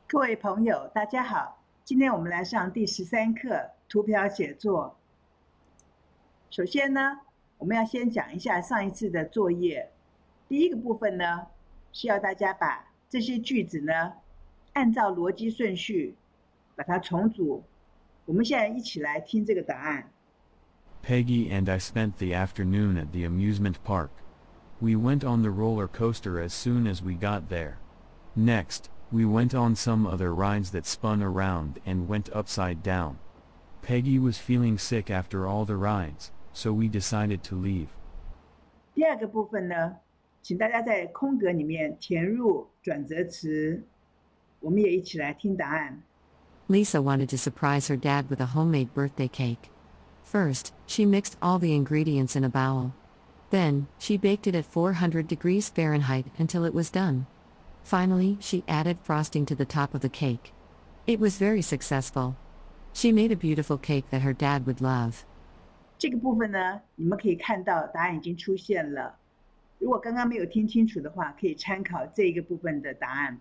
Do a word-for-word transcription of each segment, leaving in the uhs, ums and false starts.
各位朋友，大家好，今天我们来上第十三课图表写作。首先呢，我们要先讲一下上一次的作业。第一个部分呢，是要大家把这些句子呢，按照逻辑顺序把它重组。我们现在一起来听这个答案。 Peggy and I spent the afternoon at the amusement park. We went on the roller coaster as soon as we got there. Next, we went on some other rides that spun around and went upside down. Peggy was feeling sick after all the rides, so we decided to leave. 第二个部分呢，请大家在空格里面填入转折词。我们也一起来听答案。 Lisa wanted to surprise her dad with a homemade birthday cake. First, she mixed all the ingredients in a bowl. Then, she baked it at four hundred degrees Fahrenheit until it was done. Finally, she added frosting to the top of the cake. It was very successful. She made a beautiful cake that her dad would love. 这个部分呢，你们可以看到答案已经出现了。如果刚刚没有听清楚的话，可以参考这一个部分的答案。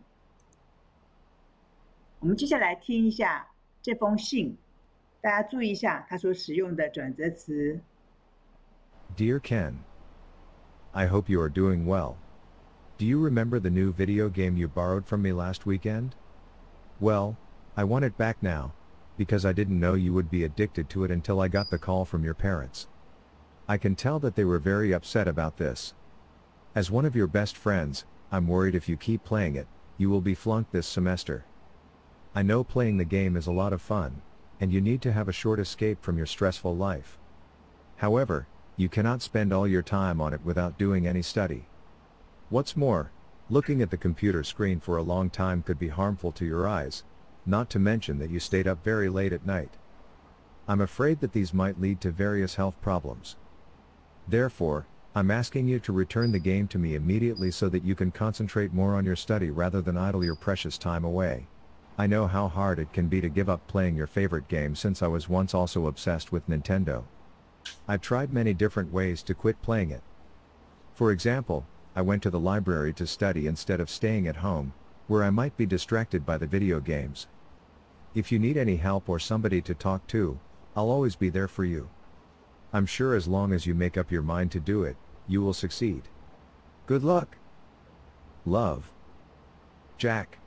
我们接下来听一下这封信，大家注意一下他所使用的转折词。 Dear Ken, I hope you are doing well. Do you remember the new video game you borrowed from me last weekend? Well, I want it back now, because I didn't know you would be addicted to it until I got the call from your parents. I can tell that they were very upset about this. As one of your best friends, I'm worried if you keep playing it, you will be flunked this semester. I know playing the game is a lot of fun, and you need to have a short escape from your stressful life. However, you cannot spend all your time on it without doing any study. What's more, looking at the computer screen for a long time could be harmful to your eyes, not to mention that you stayed up very late at night. I'm afraid that these might lead to various health problems. Therefore, I'm asking you to return the game to me immediately so that you can concentrate more on your study rather than idle your precious time away. I know how hard it can be to give up playing your favorite game since I was once also obsessed with Nintendo. I've tried many different ways to quit playing it. For example, I went to the library to study instead of staying at home, where I might be distracted by the video games. If you need any help or somebody to talk to, I'll always be there for you. I'm sure as long as you make up your mind to do it, you will succeed. Good luck. Love. Jack.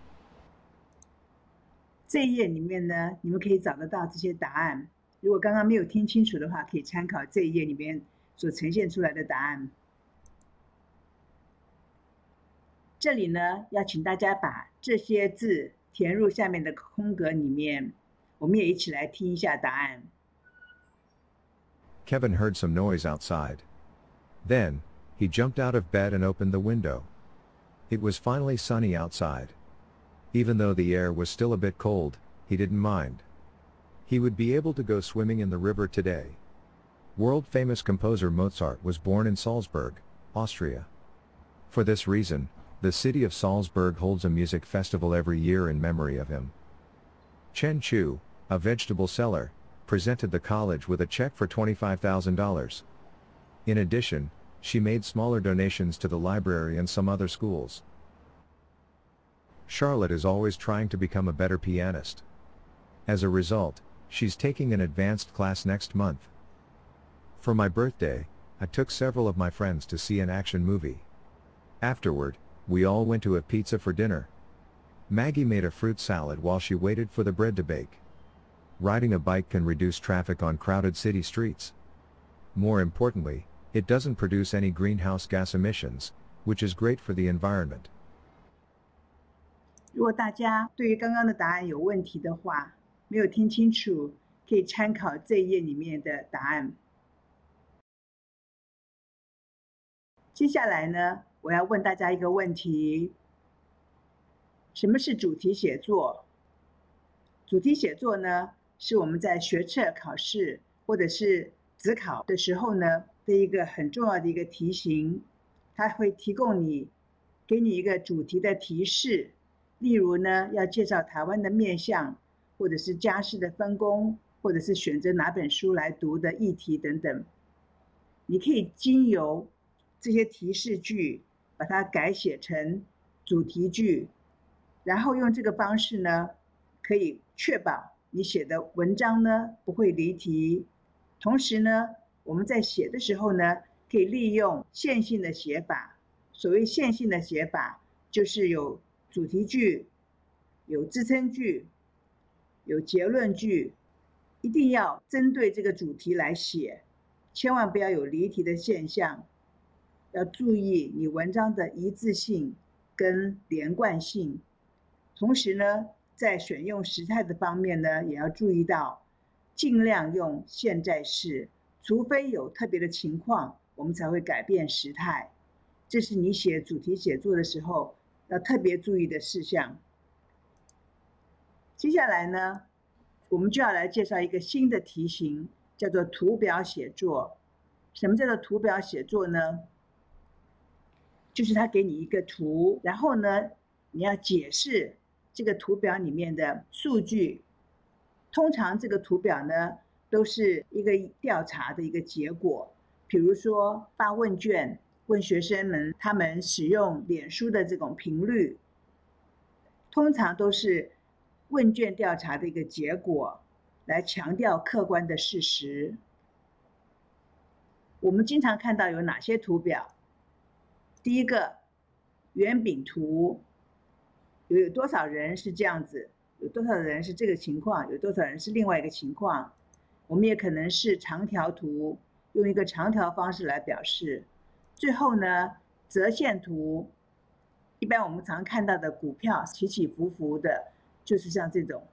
这一页里面呢，你们可以找得到这些答案。如果刚刚没有听清楚的话，可以参考这一页里面所呈现出来的答案。这里呢，要请大家把这些字填入下面的空格里面。我们也一起来听一下答案。 Kevin heard some noise outside. Then, he jumped out of bed and opened the window. It was finally sunny outside. Even though the air was still a bit cold, he didn't mind. He would be able to go swimming in the river today. World-famous composer Mozart was born in Salzburg, Austria. For this reason, the city of Salzburg holds a music festival every year in memory of him. Chen Chu, a vegetable seller, presented the college with a check for twenty-five thousand dollars. In addition, she made smaller donations to the library and some other schools. Charlotte is always trying to become a better pianist. As a result, she's taking an advanced class next month. For my birthday, I took several of my friends to see an action movie. Afterward, we all went to a pizza for dinner. Maggie made a fruit salad while she waited for the bread to bake. Riding a bike can reduce traffic on crowded city streets. More importantly, it doesn't produce any greenhouse gas emissions, which is great for the environment. 如果大家对于刚刚的答案有问题的话，没有听清楚，可以参考这一页里面的答案。接下来呢，我要问大家一个问题：什么是主题写作？主题写作呢，是我们在学测考试或者是指考的时候呢的一个很重要的一个题型，它会提供你，给你一个主题的提示。例如呢，要介绍台湾的面向，或者是家事的分工，或者是选择哪本书来读的议题等等。你可以经由这些提示句，把它改写成主题句， 然后用这个方式呢，可以确保你写的文章呢不会离题。同时呢，我们在写的时候呢，可以利用线性的写法。所谓线性的写法，就是有主题句、有支撑句、有结论句，一定要针对这个主题来写，千万不要有离题的现象。要注意你文章的一致性跟连贯性。同时呢，在选用时态的方面呢，也要注意到，尽量用现在式，除非有特别的情况，我们才会改变时态。这是你写主题写作的时候要特别注意的事项。接下来呢，我们就要来介绍一个新的题型，叫做图表写作。什么叫做图表写作呢？就是他给你一个图，然后呢，你要解释这个图表里面的数据。通常这个图表呢，都是一个调查的一个结果。比如说发问卷，问学生们他们使用脸书的这种频率，通常都是问卷调查的一个结果，来强调客观的事实。我们经常看到有哪些图表？第一个，圆饼图，有有多少人是这样子，有多少人是这个情况，有多少人是另外一个情况。我们也可能是长条图，用一个长条方式来表示。最后呢，折线图，一般我们常看到的股票起起伏伏的，就是像这种。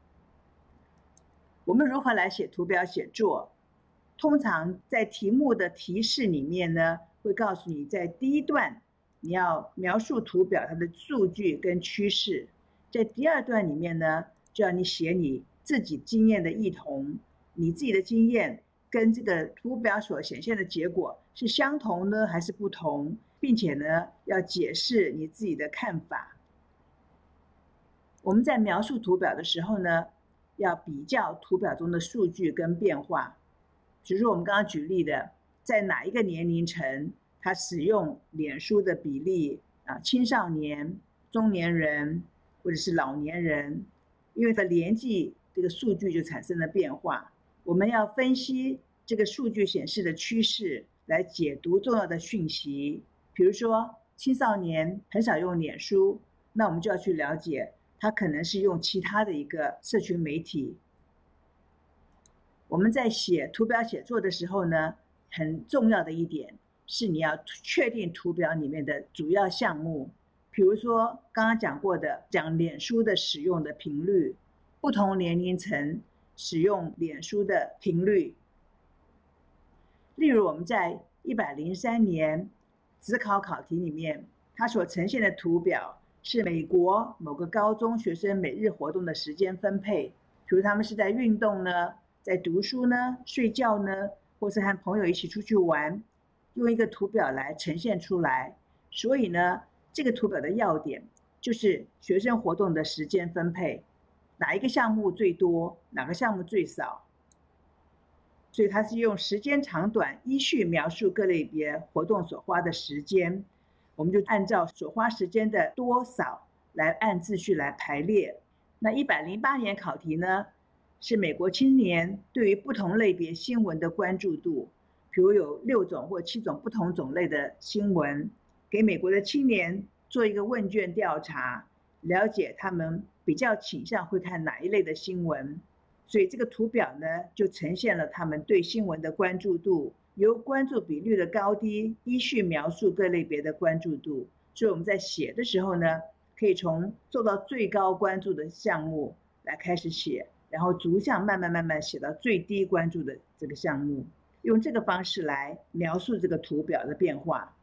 我们如何来写图表写作？通常在题目的提示里面呢，会告诉你在第一段你要描述图表它的数据跟趋势，在第二段里面呢，就要你写你自己经验的异同，你自己的经验跟这个图表所显现的结果是相同呢还是不同，并且呢要解释你自己的看法。我们在描述图表的时候呢，要比较图表中的数据跟变化。比如说我们刚刚举例的，在哪一个年龄层他使用脸书的比例啊，青少年、中年人或者是老年人，因为它年纪这个数据就产生了变化。我们要分析这个数据显示的趋势，来解读重要的讯息。比如说青少年很少用脸书，那我们就要去了解他可能是用其他的一个社群媒体。我们在写图表写作的时候呢，很重要的一点是你要确定图表里面的主要项目。比如说刚刚讲过的，讲脸书的使用的频率，不同年龄层使用脸书的频率。例如我们在一百零三年指考考题里面，它所呈现的图表是美国某个高中学生每日活动的时间分配，比如他们是在运动呢，在读书呢，睡觉呢，或是和朋友一起出去玩，用一个图表来呈现出来。所以呢，这个图表的要点就是学生活动的时间分配，哪一个项目最多，哪个项目最少。所以它是用时间长短依序描述各类别活动所花的时间，我们就按照所花时间的多少来按秩序来排列。那一百零八年考题呢，是美国青年对于不同类别新闻的关注度，比如有六种或七种不同种类的新闻，给美国的青年做一个问卷调查，了解他们比较倾向会看哪一类的新闻。所以这个图表呢，就呈现了他们对新闻的关注度，由关注比率的高低依序描述各类别的关注度。所以我们在写的时候呢，可以从受到最高关注的项目来开始写，然后逐项慢慢慢慢写到最低关注的这个项目，用这个方式来描述这个图表的变化。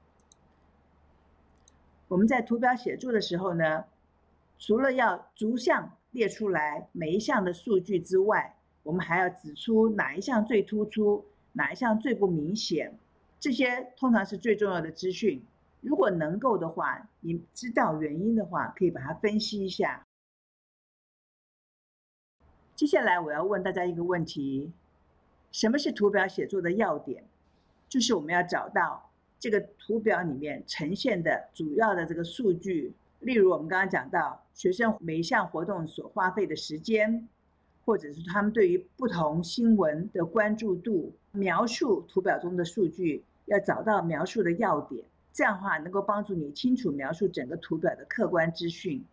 我们在图表写作的时候呢，除了要逐项列出来每一项的数据之外，我们还要指出哪一项最突出，哪一项最不明显，这些通常是最重要的资讯。如果能够的话，你知道原因的话，可以把它分析一下。接下来我要问大家一个问题，什么是图表写作的要点？就是我们要找到这个图表里面呈现的主要的这个数据， 例如我们刚刚讲到学生每一项活动所花费的时间，或者是他们对于不同新闻的关注度，描述图表中的数据，要找到描述的要点，这样的话能够帮助你清楚描述整个图表的客观资讯。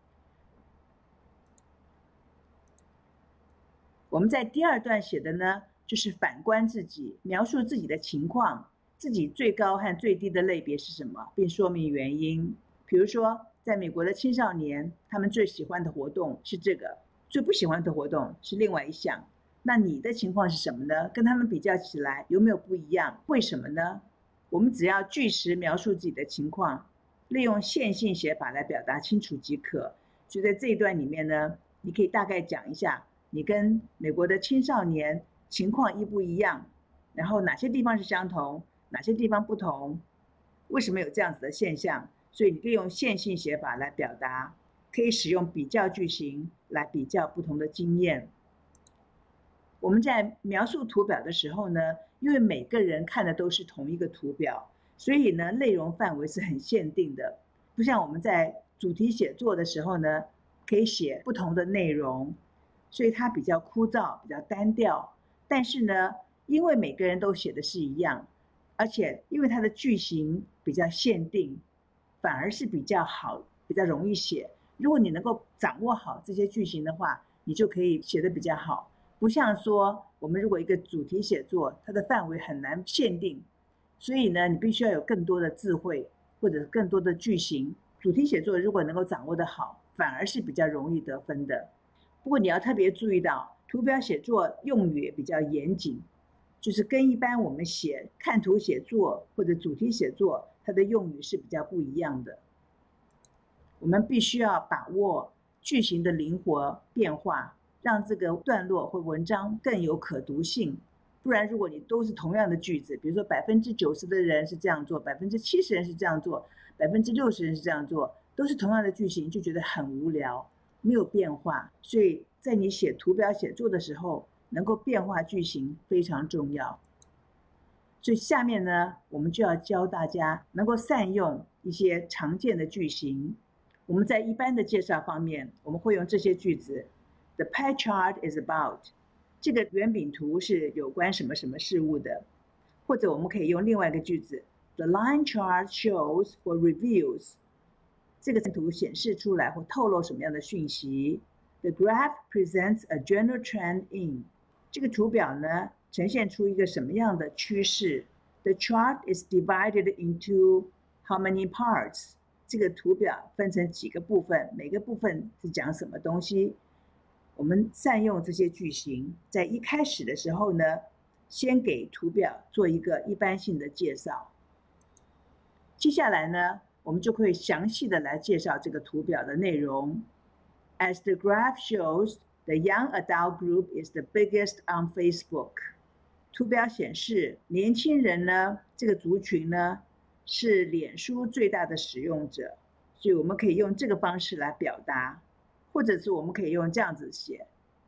我们在第二段写的呢，就是反观自己，描述自己的情况，自己最高和最低的类别是什么，并说明原因。比如说，在美国的青少年，他们最喜欢的活动是这个，最不喜欢的活动是另外一项。那你的情况是什么呢？跟他们比较起来，有没有不一样？为什么呢？我们只要据实描述自己的情况，利用线性写法来表达清楚即可。所以在这一段里面呢，你可以大概讲一下你跟美国的青少年情况一不一样，然后哪些地方是相同，哪些地方不同，为什么有这样子的现象。所以你利用线性写法来表达，可以使用比较句型来比较不同的经验。我们在描述图表的时候呢，因为每个人看的都是同一个图表，所以呢内容范围是很限定的，不像我们在主题写作的时候呢，可以写不同的内容，所以它比较枯燥，比较单调。但是呢，因为每个人都写的是一样，而且因为它的句型比较限定，反而是比较好，比较容易写。如果你能够掌握好这些句型的话，你就可以写得比较好。不像说我们如果一个主题写作，它的范围很难限定，所以呢，你必须要有更多的智慧或者更多的句型。主题写作如果能够掌握得好，反而是比较容易得分的。不过你要特别注意到，图表写作用语也比较严谨，就是跟一般我们写看图写作或者主题写作，它的用语是比较不一样的。我们必须要把握句型的灵活变化，让这个段落或文章更有可读性。不然如果你都是同样的句子，比如说百分之九十的人是这样做，百分之七十人是这样做，百分之六十人是这样做，都是同样的句型，就觉得很无聊，没有变化。所以在你写图表写作的时候，能够变化句型非常重要。所以下面呢，我们就要教大家能够善用一些常见的句型。我们在一般的介绍方面，我们会用这些句子。The pie chart is about， 这个圆饼图是有关什么什么事物的。或者我们可以用另外一个句子 The line chart shows or reveals， 这个图显示出来或透露什么样的讯息。The graph presents a general trend in， 这个图表呢呈现出一个什么样的趋势。The chart is divided into how many parts， 这个图表分成几个部分，每个部分是讲什么东西。我们善用这些句型，在一开始的时候呢，先给图表做一个一般性的介绍。接下来呢，我们就会详细的来介绍这个图表的内容。As the graph shows, the young adult group is the biggest on Facebook。图表显示，年轻人呢，这个族群呢，是脸书最大的使用者，所以我们可以用这个方式来表达。或者是我们可以用这样子写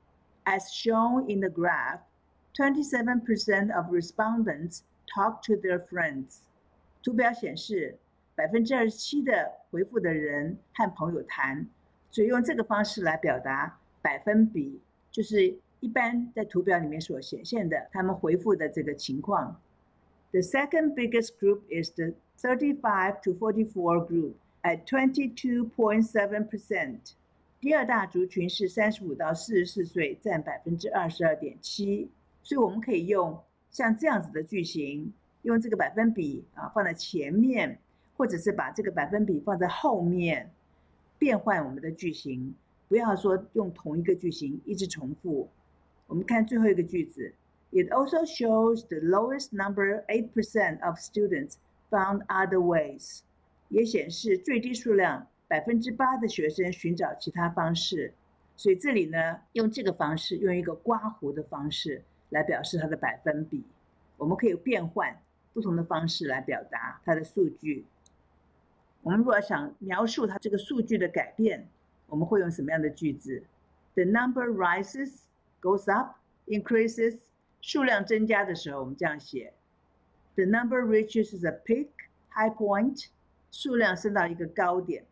As shown in the graph, twenty-seven percent of respondents talk to their friends。 图表显示 百分之二十七 的回复的人和朋友谈，所以用这个方式来表达百分比，就是一般在图表里面所显现的他们回复的这个情况。 The second biggest group is the thirty-five to forty-four group at twenty-two point seven percent。第二大族群是三十五到四十四岁，占 百分之二十二点七。 所以我们可以用像这样子的句型，用这个百分比啊放在前面，或者是把这个百分比放在后面，变换我们的句型，不要说用同一个句型一直重复。我们看最后一个句子 It also shows the lowest number eight percent of students found other ways， 也显示最低数量百分之八的学生寻找其他方式。所以这里呢，用这个方式，用一个刮胡的方式来表示它的百分比。我们可以变换不同的方式来表达它的数据。我们如果想描述它这个数据的改变，我们会用什么样的句子？ The number rises, goes up, increases。 数量增加的时候，我们这样写 The number reaches a peak, high point。 数量升到一个高点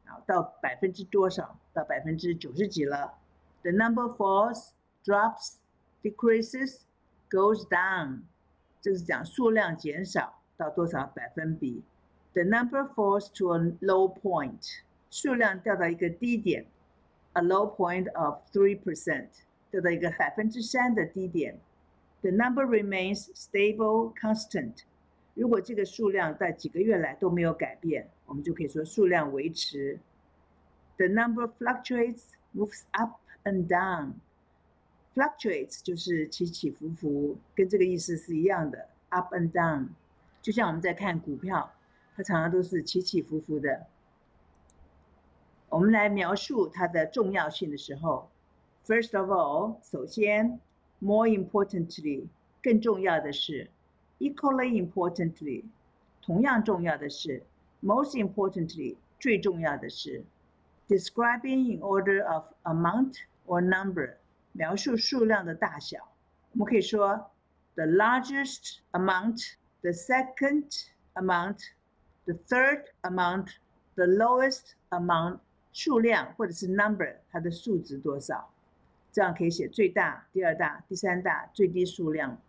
好，到百分之多少？到百分之九十几了。The number falls, drops, decreases, goes down。这是讲数量减少到多少百分比。The number falls to a low point。数量掉到一个低点 ，a low point of three percent， 掉到一个百分之三的低点。The number remains stable, constant。如果这个数量在几个月来都没有改变，我们就可以说数量维持。The number fluctuates, moves up and down。Fluctuates 就是起起伏伏，跟这个意思是一样的 ，up and down。就像我们在看股票，它常常都是起起伏伏的。我们来描述它的重要性的时候 ，First of all， 首先 ，more importantly， 更重要的是 ，equally importantly， 同样重要的是 ，most importantly， 最重要的是 ，describing in order of amount or number， 描述数量的大小。我们可以说 the largest amount，the second amount，the third amount，the lowest amount。数量或者是 number， 它的数值多少？这样可以写最大、第二大、第三大、最低数量。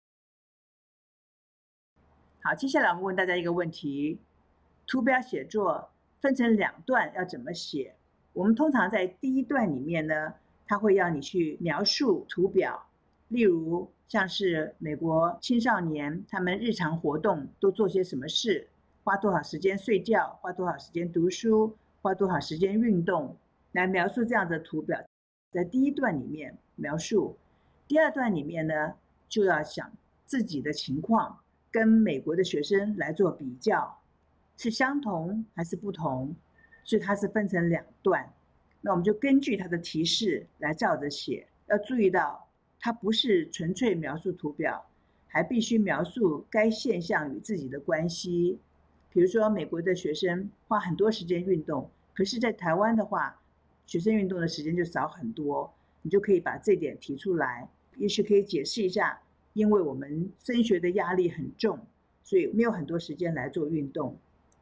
好，接下来我们问大家一个问题：图表写作分成两段要怎么写？我们通常在第一段里面呢，它会要你去描述图表，例如像是美国青少年他们日常活动都做些什么事，花多少时间睡觉，花多少时间读书。花多少时间运动，来描述这样的图表，在第一段里面描述。第二段里面呢，就要想自己的情况，跟美国的学生来做比较，是相同还是不同，所以它是分成两段。那我们就根据它的提示来照着写。要注意到，它不是纯粹描述图表，还必须描述该现象与自己的关系。比如说，美国的学生花很多时间运动，可是在台湾的话，学生运动的时间就少很多，你就可以把这点提出来，也许可以解释一下，因为我们升学的压力很重，所以没有很多时间来做运动。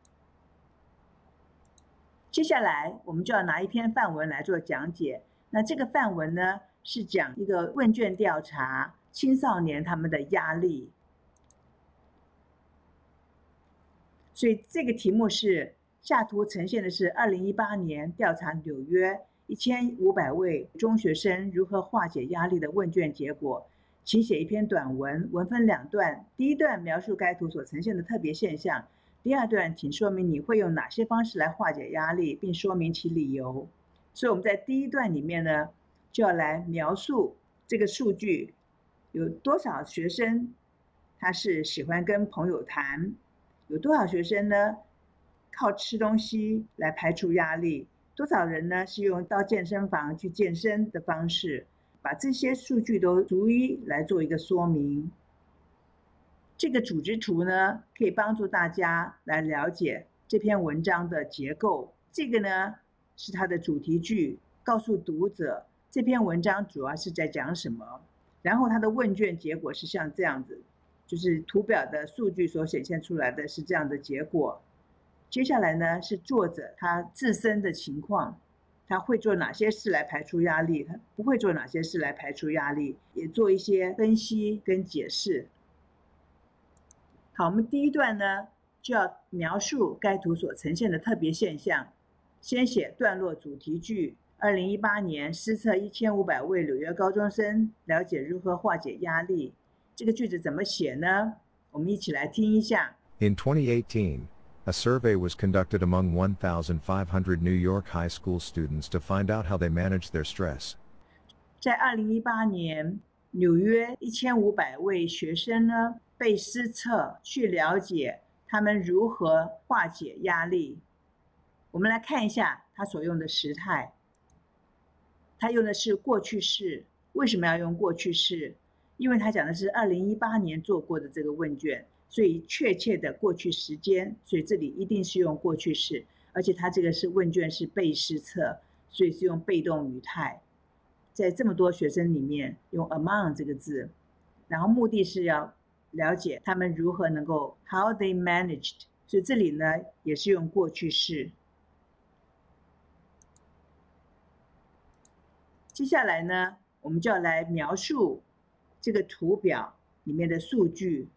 接下来我们就要拿一篇范文来做讲解。那这个范文呢，是讲一个问卷调查青少年他们的压力。所以这个题目是，下图呈现的是二零一八年调查纽约一千五百位中学生如何化解压力的问卷结果。请写一篇短文，文分两段。第一段描述该图所呈现的特别现象，第二段请说明你会用哪些方式来化解压力，并说明其理由。所以我们在第一段里面呢，就要来描述这个数据，有多少学生他是喜欢跟朋友谈，有多少学生呢靠吃东西来排除压力，多少人呢是用到健身房去健身的方式，把这些数据都逐一来做一个说明。这个组织图呢，可以帮助大家来了解这篇文章的结构。这个呢是它的主题句，告诉读者这篇文章主要是在讲什么。然后它的问卷结果是像这样子，就是图表的数据所显现出来的是这样的结果。接下来呢是作者他自身的情况，他会做哪些事来排除压力，他不会做哪些事来排除压力，也做一些分析跟解释。好，我们第一段呢就要描述该图所呈现的特别现象。先写段落主题句，二零一八年施测一千五百位纽约高中生，了解如何化解压力。这个句子怎么写呢？我们一起来听一下。 In twenty eighteen, a survey was conducted among one thousand five hundred New York high school students to find out how they managed their stress. 在二零一八年，纽约一千五百位学生呢被施测，去了解他们如何化解压力。我们来看一下他所用的时态，他用的是过去式。为什么要用过去式？因为他讲的是二零一八年做过的这个问卷，所以确切的过去时间，所以这里一定是用过去式。而且他这个是问卷是被施测，所以是用被动语态。在这么多学生里面用 among 这个字，然后目的是要了解他们如何能够 how they managed， 所以这里呢也是用过去式。 接下来呢，我们就要来描述这个图表里面的数据。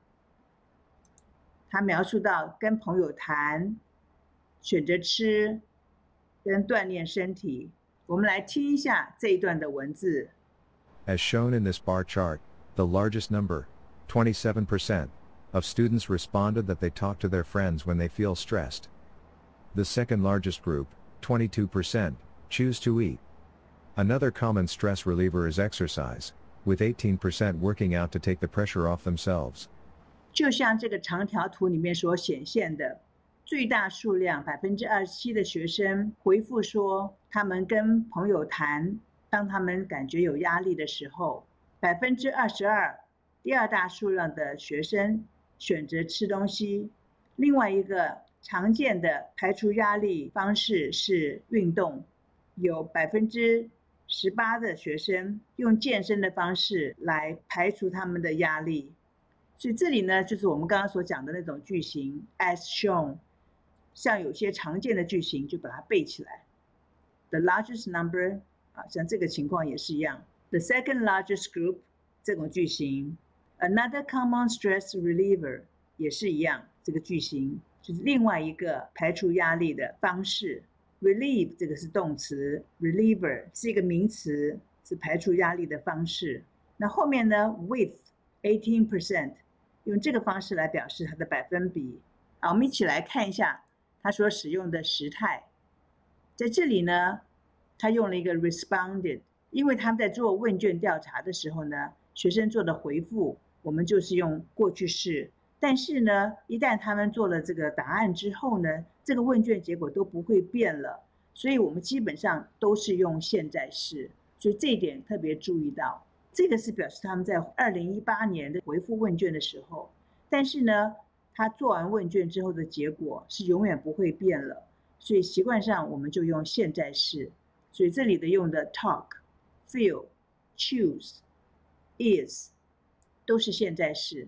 他描述到跟朋友谈、选择吃、跟锻炼身体。我们来听一下这一段的文字。 As shown in this bar chart, the largest number, twenty-seven percent, of students responded that they talk to their friends when they feel stressed. The second largest group, twenty-two percent, choose to eat. Another common stress reliever is exercise, with eighteen percent working out to take the pressure off themselves. 就像这个长条图里面所显现的，最大数量百分之二十七的学生回复说，他们跟朋友谈，当他们感觉有压力的时候，百分之二十二，第二大数量的学生选择吃东西。另外一个常见的排除压力方式是运动，有百分之十八的学生用健身的方式来排除他们的压力。所以这里呢，就是我们刚刚所讲的那种句型 as shown， 像有些常见的句型就把它背起来。The largest number 啊，像这个情况也是一样。The second largest group 这种句型 ，another common stress reliever 也是一样，这个句型就是另外一个排除压力的方式。Relieve 这个是动词 ，reliever 是一个名词，是排除压力的方式。那后面呢 ，with eighteen percent 用这个方式来表示它的百分比。好，我们一起来看一下它所使用的时态。在这里呢，他用了一个 responded， 因为他们在做问卷调查的时候呢，学生做的回复，我们就是用过去式。但是呢，一旦他们做了这个答案之后呢，这个问卷结果都不会变了，所以我们基本上都是用现在式。所以这一点特别注意到，这个是表示他们在二零一八年的回复问卷的时候，但是呢，他做完问卷之后的结果是永远不会变了，所以习惯上我们就用现在式。所以这里的用的 talk、feel、choose、is 都是现在式。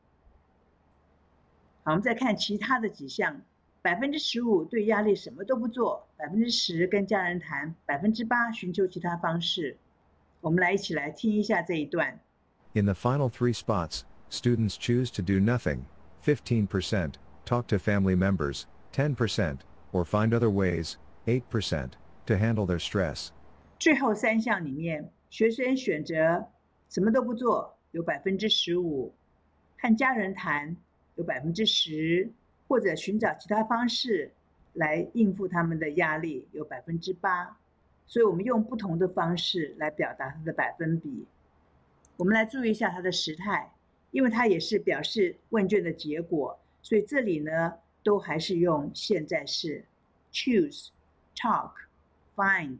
好，我们再看其他的几项，百分之十五对压力什么都不做，百分之十跟家人谈，百分之八寻求其他方式。我们来一起来听一下这一段。 In the final three spots, students choose to do nothing, fifteen percent, talk to family members, ten percent, or find other ways, eight percent, to handle their stress. 最后三项里面，学生选择什么都不做，有百分之十五，和家人谈有百分之十，或者寻找其他方式来应付他们的压力有百分之八。所以我们用不同的方式来表达它的百分比。我们来注意一下它的时态，因为它也是表示问卷的结果，所以这里呢都还是用现在式 choose、talk、find。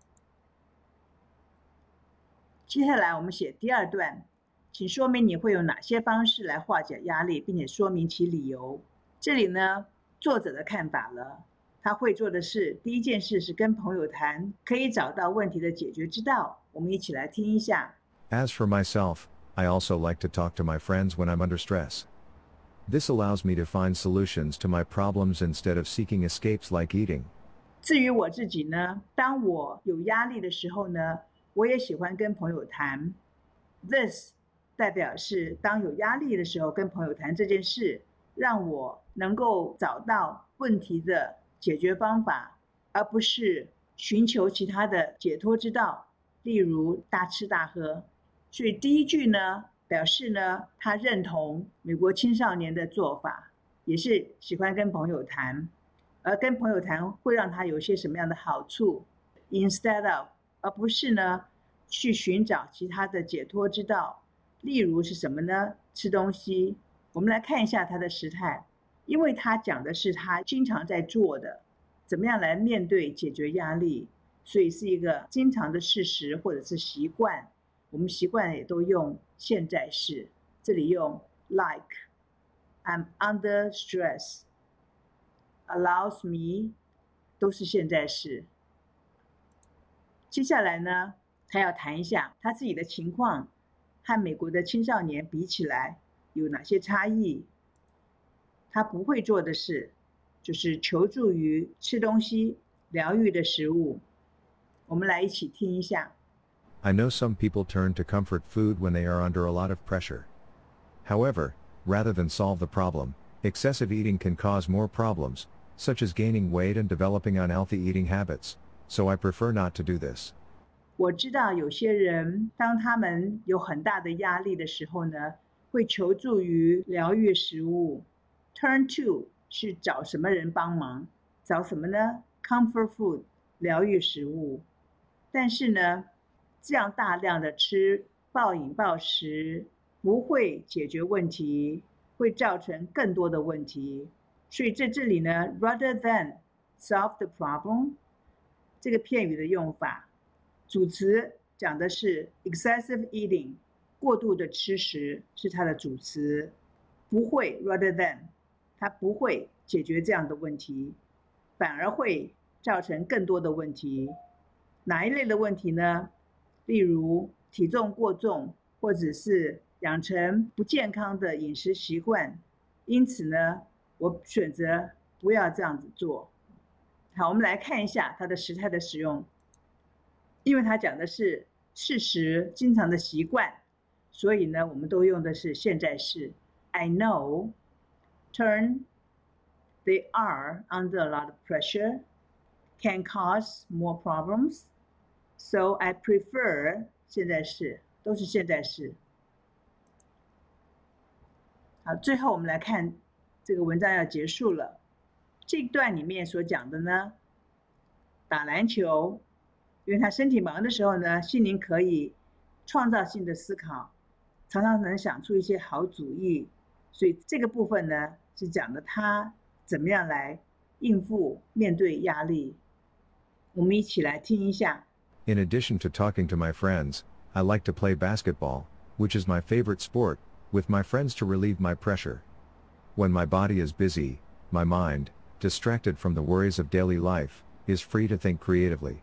接下来我们写第二段，请说明你会用哪些方式来化解压力，并且说明其理由。这里呢，作者的看法了。他会做的事，第一件事是跟朋友谈，可以找到问题的解决之道。我们一起来听一下。 As for myself, I also like to talk to my friends when I'm under stress. This allows me to find solutions to my problems instead of seeking escapes like eating. 至于我自己呢，当我有压力的时候呢，我也喜欢跟朋友谈。This 代表是当有压力的时候跟朋友谈这件事，让我能够找到问题的解决方法，而不是寻求其他的解脱之道，例如大吃大喝。所以第一句呢，表示呢，他认同美国青少年的做法，也是喜欢跟朋友谈，而跟朋友谈会让他有些什么样的好处 ，instead of， 而不是呢去寻找其他的解脱之道，例如是什么呢？吃东西。我们来看一下他的时态。因为他讲的是他经常在做的，怎么样来面对解决压力，所以是一个经常的事实或者是习惯。我们习惯也都用现在式，这里用 like I'm under stress allows me 都是现在式。接下来呢，他要谈一下他自己的情况和美国的青少年比起来有哪些差异。他不会做的事就是求助于吃东西疗愈的食物。我们来一起听一下。 I know some people turn to comfort food when they are under a lot of pressure. However, rather than solve the problem, excessive eating can cause more problems, such as gaining weight and developing unhealthy eating habits, so I prefer not to do this. 我知道有些人当他们有很大的压力的时候呢，会求助于疗愈食物。Turn to 是找什么人帮忙？找什么呢？ Comfort food 疗愈食物。但是呢，这样大量的吃暴饮暴食不会解决问题，会造成更多的问题。所以在这里呢 ，rather than solve the problem 这个片语的用法，主词讲的是 excessive eating 过度的吃食是它的主词，不会 rather than 它不会解决这样的问题，反而会造成更多的问题。哪一类的问题呢？例如体重过重，或者是养成不健康的饮食习惯。因此呢，我选择不要这样子做。好，我们来看一下它的时态的使用。因为它讲的是事实、经常的习惯，所以呢，我们都用的是现在式。I know, turn, they are under a lot of pressure, can cause more problems, so I prefer 现在式，都是现在式。好，最后我们来看这个文章要结束了。这一段里面所讲的呢，打篮球。因为他身体忙的时候呢，心灵可以创造性的思考，常常能想出一些好主意，所以这个部分呢是讲的他怎么样来应付面对压力。我们一起来听一下。 In addition to talking to my friends, I like to play basketball, which is my favorite sport, with my friends to relieve my pressure. When my body is busy, my mind, distracted from the worries of daily life, is free to think creatively.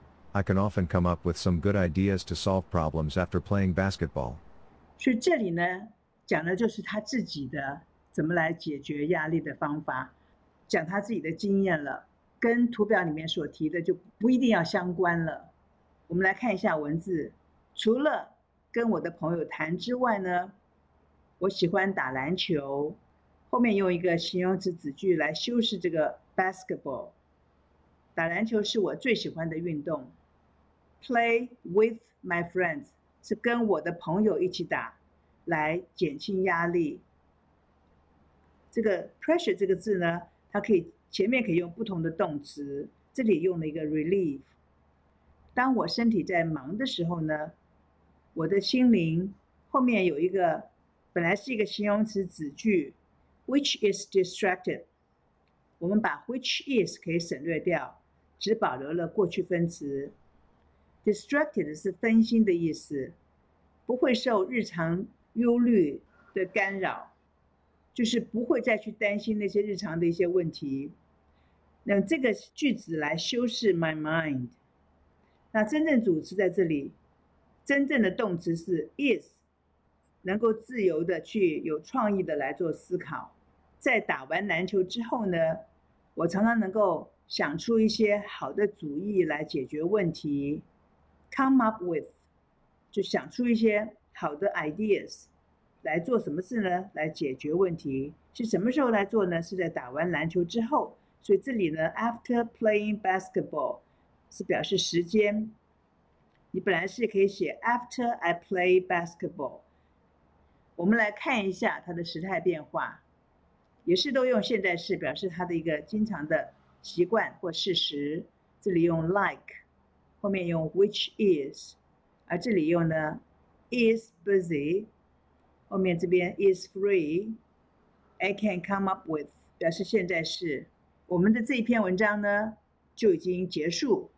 I can often come up with some good ideas to solve problems after playing basketball. 所以这里呢，讲的就是他自己的怎么来解决压力的方法，讲他自己的经验了，跟图表里面所提的就不一定要相关了。我们来看一下文字，除了跟我的朋友谈之外呢，我喜欢打篮球，后面用一个形容词子句来修饰这个 basketball。打篮球是我最喜欢的运动。Play with my friends 是跟我的朋友一起打，来减轻压力。这个 pressure 这个字呢，它可以前面可以用不同的动词，这里用了一个 relieve。当我身体在忙的时候呢，我的心灵后面有一个本来是一个形容词子句 which is distracted， 我们把 which is 可以省略掉，只保留了过去分词。Distracted 是分心的意思，不会受日常忧虑的干扰，就是不会再去担心那些日常的一些问题。那这个句子来修饰 my mind。那真正主词在这里，真正的动词是 is， 能够自由的去有创意的来做思考。在打完篮球之后呢，我常常能够想出一些好的主意来解决问题。Come up with 就想出一些好的 ideas 来做什么事呢？来解决问题。是什么时候来做呢？是在打完篮球之后。所以这里呢 after playing basketball 是表示时间。你本来是可以写 after I play basketball。我们来看一下它的时态变化，也是都用现在式表示它的一个经常的习惯或事实。这里用 like，后面用 which is， 而这里用呢 is busy， 后面这边 is free， I can come up with 表示现在式。我们的这一篇文章呢就已经结束。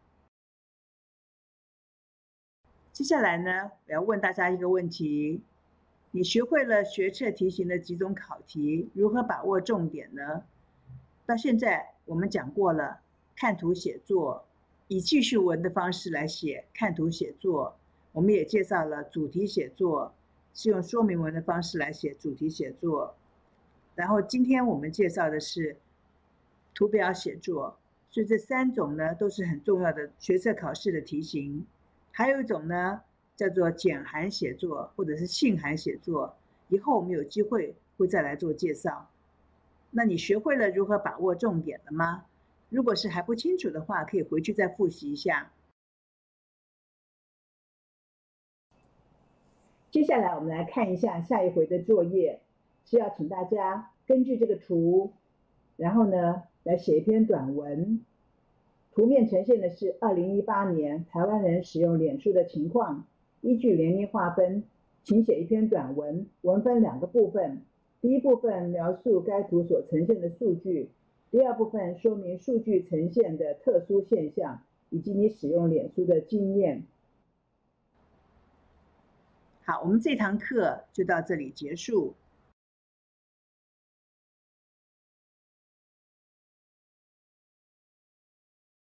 接下来呢，我要问大家一个问题：你学会了学测题型的几种考题，如何把握重点呢？到现在我们讲过了看图写作。以记叙文的方式来写看图写作，我们也介绍了主题写作，是用说明文的方式来写主题写作。然后今天我们介绍的是图表写作，所以这三种呢都是很重要的学测考试的题型。还有一种呢叫做简函写作或者是信函写作，以后我们有机会会再来做介绍。那你学会了如何把握重点了吗？如果是还不清楚的话，可以回去再复习一下。接下来我们来看一下下一回的作业，是要请大家根据这个图，然后呢来写一篇短文。图面呈现的是二零一八年台湾人使用脸书的情况，依据年龄划分，请写一篇短文，文分两个部分。第一部分描述该图所呈现的数据，第二部分说明数据呈现的特殊现象，以及你使用脸书的经验。好，我们这堂课就到这里结束。